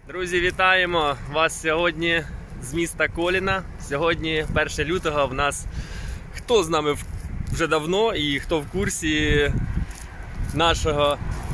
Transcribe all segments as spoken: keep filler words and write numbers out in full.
Друзі, вітаємо вас сьогодні з міста Коліна. Сьогодні перше лютого в нас, хто з нами вже давно і хто в курсі нашого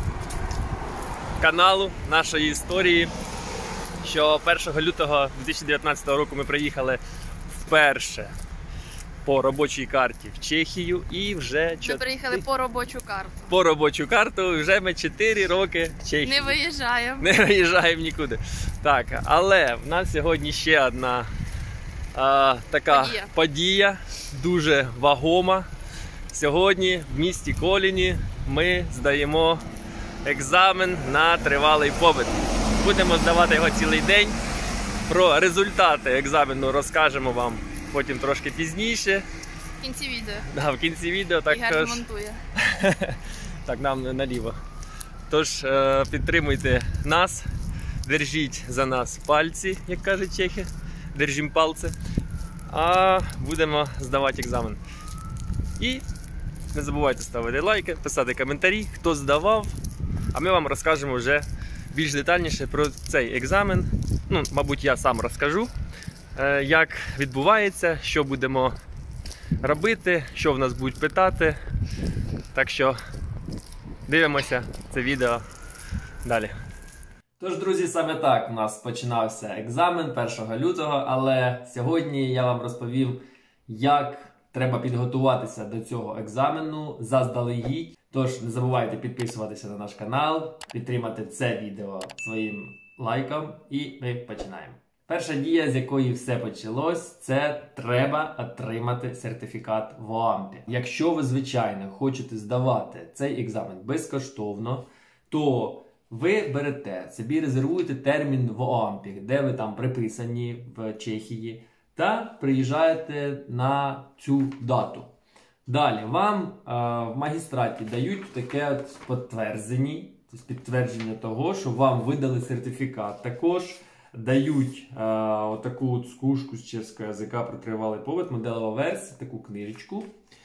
каналу, нашої історії, що першого лютого дві тисячі дев'ятнадцятого року ми приїхали вперше по робочій карті в Чехію і вже... Ми чот... приїхали по робочу карту. По робочу карту вже ми чотири роки в Чехії. Не виїжджаємо. Не виїжджаємо нікуди. Так, але в нас сьогодні ще одна а, така подія. подія, дуже вагома. Сьогодні в місті Коліні ми здаємо екзамен на тривалий побит. Будемо здавати його цілий день. Про результати екзамену розкажемо вам потім трошки пізніше. В кінці відео. Да, в кінці відео Ігор монтує. Так, нам наліво. Тож, підтримуйте нас, держіть за нас пальці, як кажуть чехи. Держимо пальці. А будемо здавати екзамен. І не забувайте ставити лайки, писати коментарі, хто здавав. А ми вам розкажемо вже більш детальніше про цей екзамен. Ну, мабуть, я сам розкажу, як відбувається, що будемо робити, що в нас будуть питати. Так що дивимося це відео далі. Тож, друзі, саме так у нас починався екзамен першого лютого, але сьогодні я вам розповів, як треба підготуватися до цього екзамену заздалегідь. Тож не забувайте підписуватися на наш канал, підтримати це відео своїм лайком і ми починаємо. Перша дія, з якої все почалось, це треба отримати сертифікат в ОАМПі. Якщо ви, звичайно, хочете здавати цей екзамен безкоштовно, то ви берете, собі резервуєте термін в ОАМПі, де ви там приписані в Чехії, та приїжджаєте на цю дату. Далі вам а, в магістраті дають таке от підтвердження, тобто підтвердження того, що вам видали сертифікат. Також дають а, отаку от скушку з чеського язика про тривалий побит, моделова версія, таку книжечку.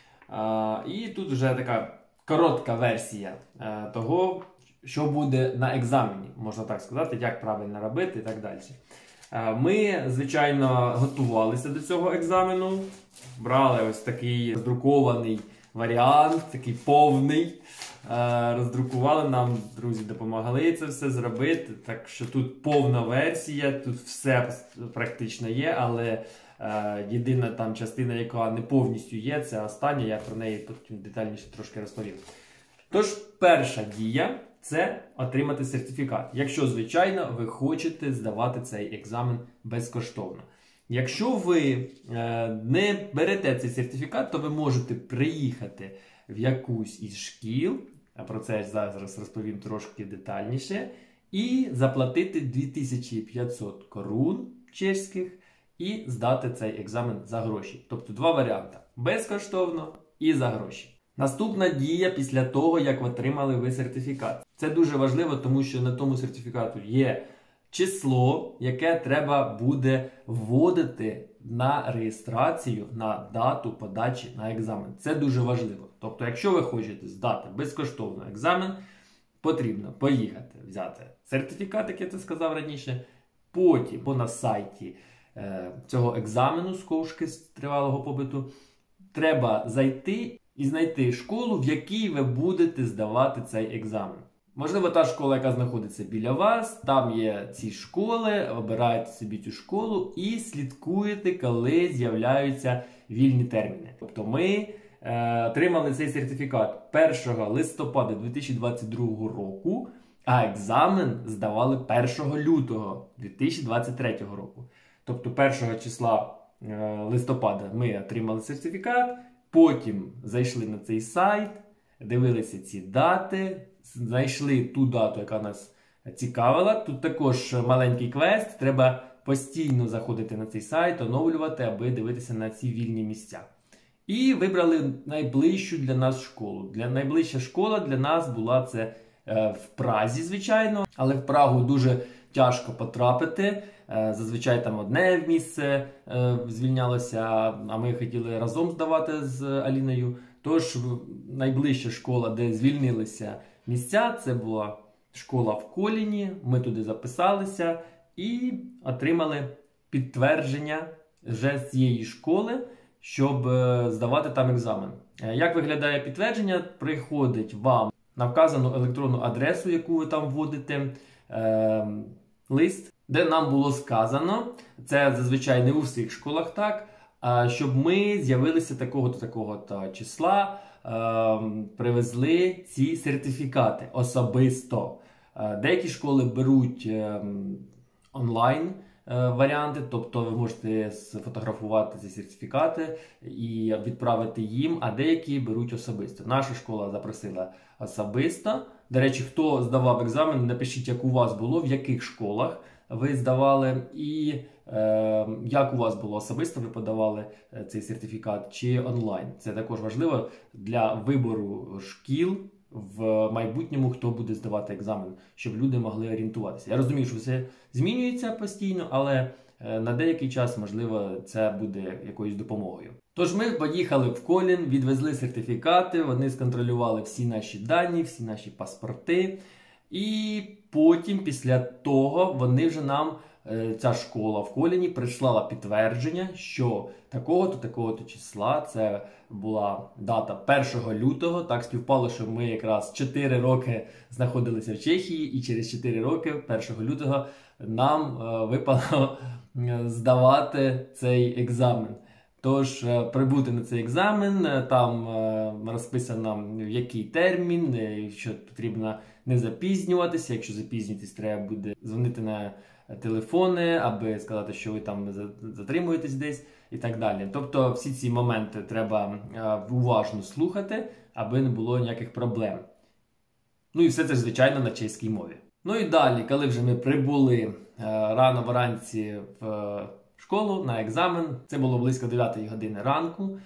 А, і тут вже така коротка версія а, того, що буде на екзамені, можна так сказати, як правильно робити і так далі. А, ми, звичайно, готувалися до цього екзамену, брали ось такий роздрукований варіант, такий повний. Роздрукували нам, друзі, допомогли це все зробити. Так що тут повна версія, тут все практично є, але е, єдина там частина, яка не повністю є, це остання, я про неї потім детальніше трошки розповім. Тож, перша дія – це отримати сертифікат. Якщо, звичайно, ви хочете здавати цей екзамен безкоштовно. Якщо ви е, не берете цей сертифікат, то ви можете приїхати в якусь із шкіл, а про це я зараз розповім трошки детальніше, і заплатити дві тисячі п'ятсот корун чеських і здати цей екзамен за гроші. Тобто два варіанти – безкоштовно і за гроші. Наступна дія після того, як отримали ви сертифікат. Це дуже важливо, тому що на тому сертифікату є число, яке треба буде вводити на реєстрацію, на дату подачі на екзамен. Це дуже важливо. Тобто, якщо ви хочете здати безкоштовно екзамен, потрібно поїхати, взяти сертифікат, як я це сказав раніше, потім на сайті е, цього екзамену з ковшки з тривалого побиту треба зайти і знайти школу, в якій ви будете здавати цей екзамен. Можливо, та школа, яка знаходиться біля вас, там є ці школи, обираєте собі цю школу і слідкуєте, коли з'являються вільні терміни. Тобто ми е, отримали цей сертифікат першого листопада дві тисячі двадцять другого року, а екзамен здавали першого лютого дві тисячі двадцять третього року. Тобто першого числа е, листопада ми отримали сертифікат, потім зайшли на цей сайт, дивилися ці дати, знайшли ту дату, яка нас цікавила. Тут також маленький квест, треба постійно заходити на цей сайт, оновлювати, аби дивитися на ці вільні місця. І вибрали найближчу для нас школу. Для найближча школа для нас була це е, в Празі, звичайно, але в Прагу дуже тяжко потрапити. Е, зазвичай там одне місце е, звільнялося, а ми хотіли разом здавати з Аліною. Тож найближча школа, де звільнилися місця, це була школа в Коліні, ми туди записалися і отримали підтвердження вже з цієї школи, щоб здавати там екзамен. Як виглядає підтвердження? Приходить вам на вказану електронну адресу, яку ви там вводите, е, лист, де нам було сказано, це зазвичай не у всіх школах так, щоб ми з'явилися такого-то, такого-то числа, е, привезли ці сертифікати особисто. Е, деякі школи беруть е, онлайн варіанти, тобто ви можете сфотографувати ці сертифікати і відправити їм, а деякі беруть особисто. Наша школа запросила особисто. До речі, хто здавав екзамен, напишіть, як у вас було, в яких школах ви здавали і е, як у вас було особисто, ви подавали цей сертифікат чи онлайн. Це також важливо для вибору шкіл в майбутньому, хто буде здавати екзамен, щоб люди могли орієнтуватися. Я розумію, що все змінюється постійно, але на деякий час, можливо, це буде якоюсь допомогою. Тож ми поїхали в Колін, відвезли сертифікати, вони сконтролювали всі наші дані, всі наші паспорти. І потім, після того, вони вже нам, ця школа в Коліні, прислала підтвердження, що такого-то, такого-то числа, це була дата першого лютого, так співпало, що ми якраз чотири роки знаходилися в Чехії, і через чотири роки, першого лютого, нам випало здавати цей екзамен. Тож, прибути на цей екзамен, там розписано, в який термін, що потрібно не запізнюватися. Якщо запізнюєтесь, треба буде дзвонити на телефони, аби сказати, що ви там затримуєтесь десь і так далі. Тобто, всі ці моменти треба уважно слухати, аби не було ніяких проблем. Ну і все це, звичайно, на чеській мові. Ну і далі, коли вже ми прибули рано вранці в школу на екзамен, це було близько дев'ятої години ранку,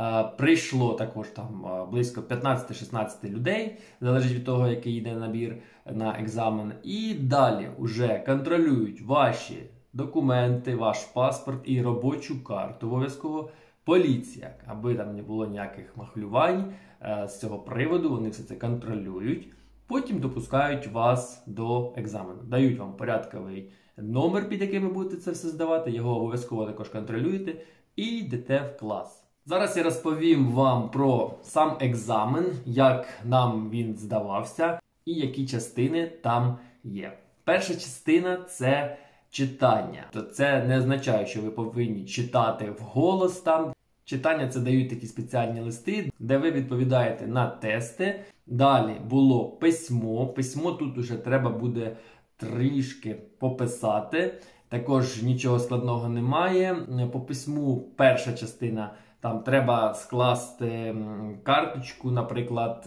прийшло також там близько п'ятнадцять-шістнадцять людей, залежить від того, який йде набір на екзамен. І далі вже контролюють ваші документи, ваш паспорт і робочу карту. Обов'язково поліція, аби там не було ніяких махлювань з цього приводу, вони все це контролюють. Потім допускають вас до екзамену. Дають вам порядковий номер, під яким ви будете це все здавати, його обов'язково також контролюєте і йдете в клас. Зараз я розповім вам про сам екзамен, як нам він здавався і які частини там є. Перша частина – це читання. Це не означає, що ви повинні читати вголос там. Читання – це дають такі спеціальні листи, де ви відповідаєте на тести. Далі було письмо. Письмо тут уже треба буде трішки пописати. Також нічого складного немає. По письму перша частина, там треба скласти карточку, наприклад,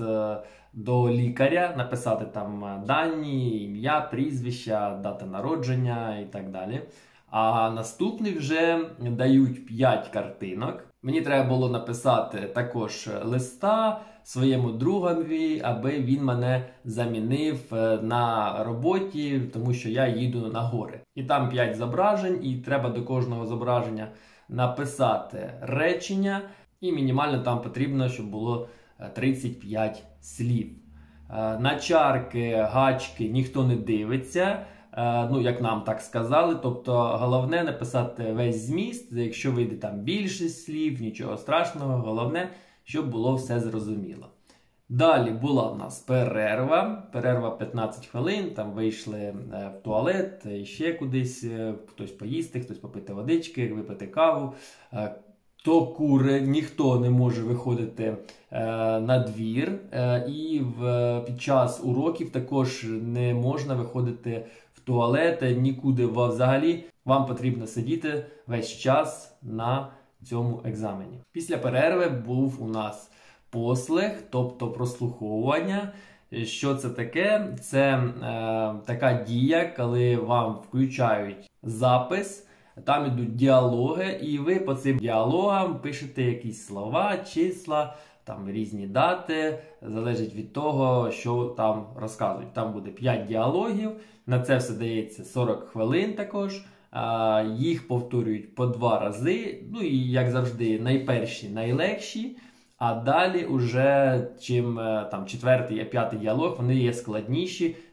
до лікаря, написати там дані, ім'я, прізвища, дата народження і так далі. А наступний вже дають п'ять картинок. Мені треба було написати також листа своєму другові, аби він мене замінив на роботі, тому що я їду на гори. І там п'ять зображень, і треба до кожного зображення написати речення, і мінімально там потрібно, щоб було тридцять п'ять слів. На чарки, гачки ніхто не дивиться, ну, як нам так сказали, тобто головне написати весь зміст, якщо вийде там більше слів, нічого страшного, головне, щоб було все зрозуміло. Далі була в нас перерва, перерва п'ятнадцять хвилин, там вийшли в туалет, ще кудись, хтось поїсти, хтось попити водички, випити каву. То кури, ніхто не може виходити е, на двір, е, і в, під час уроків також не можна виходити в туалет, нікуди взагалі. Вам потрібно сидіти весь час на цьому екзамені. Після перерви був у нас послух, тобто прослуховування. Що це таке? Це е, така дія, коли вам включають запис. Там ідуть діалоги, і ви по цим діалогам пишете якісь слова, числа, там різні дати, залежить від того, що там розказують. Там буде п'ять діалогів, на це все дається сорок хвилин також, а, їх повторюють по два рази, ну і як завжди найперші найлегші, а далі уже чим там четвертий, а п'ятий діалог, вони є складніші,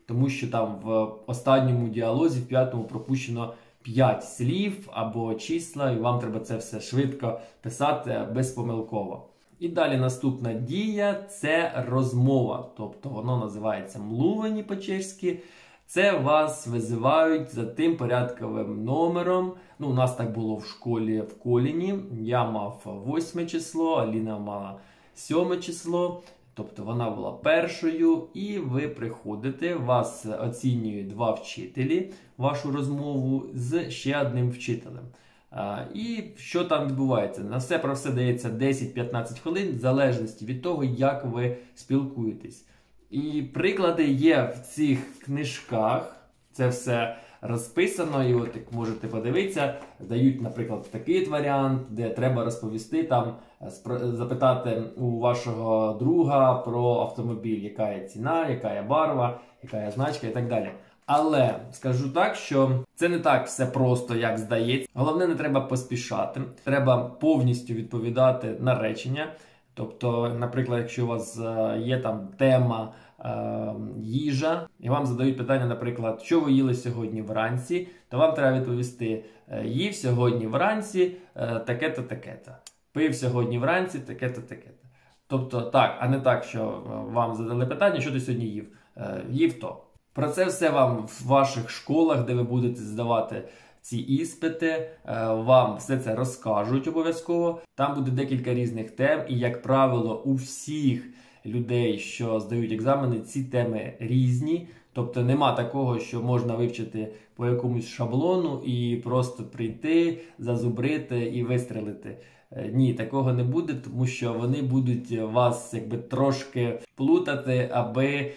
тому що там в останньому діалозі, в п'ятому, пропущено п'ять слів або числа, і вам треба це все швидко писати безпомилково. І далі наступна дія – це розмова, тобто воно називається млuvení по-чеськи. Це вас визивають за тим порядковим номером. Ну, у нас так було в школі в Коліні. Я мав восьме число, Аліна мала сьоме число. Тобто вона була першою, і ви приходите, вас оцінюють два вчителі, вашу розмову з ще одним вчителем. А, і що там відбувається? На все про все дається десять-п'ятнадцять хвилин, в залежності від того, як ви спілкуєтесь. І приклади є в цих книжках, це все розписано, і от як можете подивитися, дають, наприклад, такий варіант, де треба розповісти, там, запитати у вашого друга про автомобіль, яка є ціна, яка є барва, яка є значка і так далі. Але скажу так, що це не так все просто, як здається. Головне, не треба поспішати, треба повністю відповідати на речення. Тобто, наприклад, якщо у вас є там тема е, їжа, і вам задають питання, наприклад, що ви їли сьогодні вранці, то вам треба відповісти: їв сьогодні вранці е, таке-то, таке-то. Пив сьогодні вранці таке-то, таке-то. Тобто так, а не так, що вам задали питання, що ти сьогодні їв. Е, їв то. Про це все вам в ваших школах, де ви будете здавати ці іспити, вам все це розкажуть обов'язково. Там буде декілька різних тем, і, як правило, у всіх людей, що здають екзамени, ці теми різні. Тобто нема такого, що можна вивчити по якомусь шаблону і просто прийти, зазубрити і вистрелити. Ні, такого не буде, тому що вони будуть вас якби трошки плутати, аби е,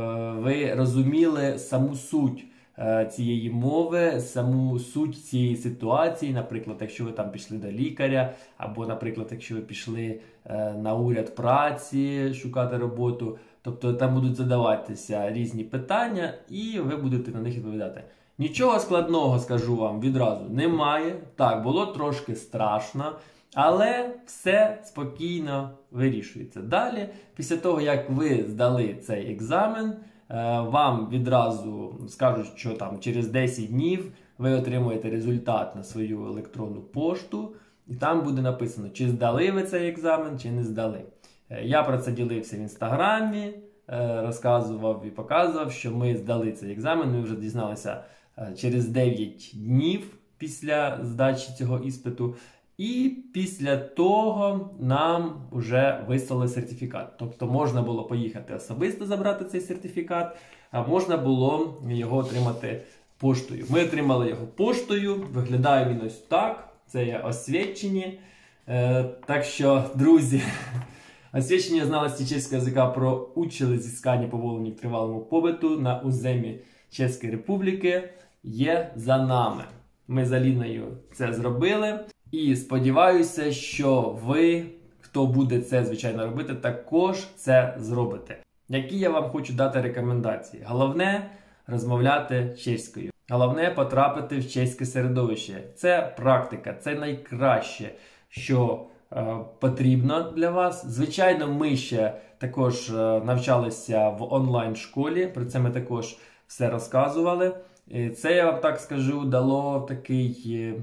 ви розуміли саму суть цієї мови, саму суть цієї ситуації. Наприклад, якщо ви там пішли до лікаря, або, наприклад, якщо ви пішли е, на уряд праці шукати роботу, тобто там будуть задаватися різні питання, і ви будете на них відповідати. Нічого складного, скажу вам відразу, немає. Так, було трошки страшно, але все спокійно вирішується. Далі, після того, як ви здали цей екзамен, вам відразу скажуть, що там через десять днів ви отримуєте результат на свою електронну пошту, і там буде написано, чи здали ви цей екзамен, чи не здали. Я про це ділився в інстаграмі, розказував і показував, що ми здали цей екзамен, ми вже дізналися через дев'ять днів після здачі цього іспиту. І після того нам вже вислали сертифікат. Тобто можна було поїхати особисто забрати цей сертифікат, а можна було його отримати поштою. Ми отримали його поштою, виглядає він ось так, це є освідчення. Е, так що, друзі, освідчення знalості чеського язика про учили зіскання поволення в тривалому побиту на уземі Чеської Республіки є за нами. Ми з Аліною це зробили. І сподіваюся, що ви, хто буде це, звичайно, робити, також це зробите. Які я вам хочу дати рекомендації? Головне – розмовляти чеською. Головне – потрапити в чеське середовище. Це практика, це найкраще, що е, потрібно для вас. Звичайно, ми ще також е, навчалися в онлайн-школі, про це ми також все розказували. І це, я вам так скажу, дало такий е,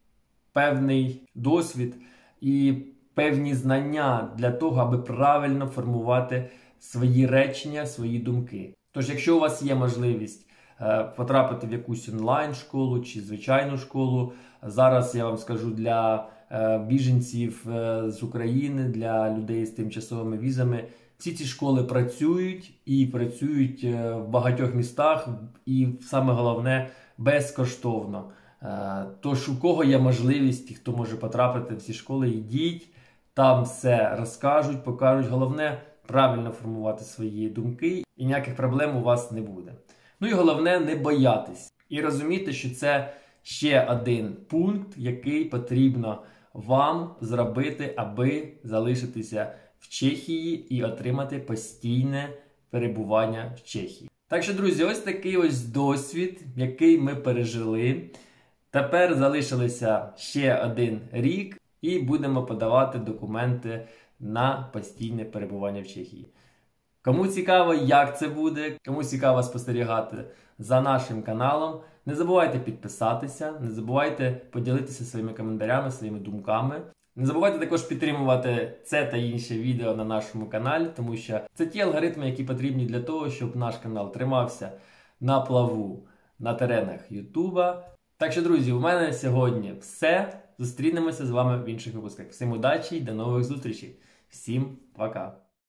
певний досвід і певні знання для того, аби правильно формувати свої речення, свої думки. Тож, якщо у вас є можливість е, потрапити в якусь онлайн-школу чи звичайну школу, зараз я вам скажу, для е, біженців е, з України, для людей з тимчасовими візами, всі ці школи працюють і працюють е, в багатьох містах, і саме головне – безкоштовно. Тож, у кого є можливість, і хто може потрапити в ці школи, йдіть, там все розкажуть, покажуть. Головне – правильно формувати свої думки, і ніяких проблем у вас не буде. Ну і головне – не боятись. І розуміти, що це ще один пункт, який потрібно вам зробити, аби залишитися в Чехії і отримати постійне перебування в Чехії. Так що, друзі, ось такий ось досвід, який ми пережили. Тепер залишилося ще один рік і будемо подавати документи на постійне перебування в Чехії. Кому цікаво, як це буде, кому цікаво спостерігати за нашим каналом, не забувайте підписатися, не забувайте поділитися своїми коментарями, своїми думками. Не забувайте також підтримувати це та інші відео на нашому каналі, тому що це ті алгоритми, які потрібні для того, щоб наш канал тримався на плаву на теренах Ютуба. Так що, друзі, у мене сьогодні все. Зустрінемося з вами в інших випусках. Всім удачі і до нових зустрічей. Всім пока!